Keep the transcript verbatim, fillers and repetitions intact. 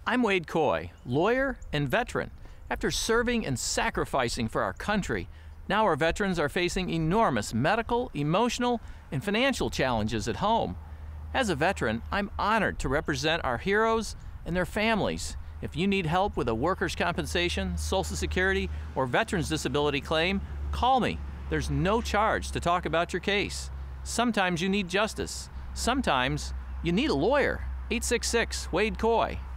I'm Wade Coye, lawyer and veteran. After serving and sacrificing for our country, now our veterans are facing enormous medical, emotional, and financial challenges at home. As a veteran, I'm honored to represent our heroes and their families. If you need help with a workers' compensation, Social Security, or veterans disability claim, call me. There's no charge to talk about your case. Sometimes you need justice. Sometimes you need a lawyer. eight six six, Wade Coye.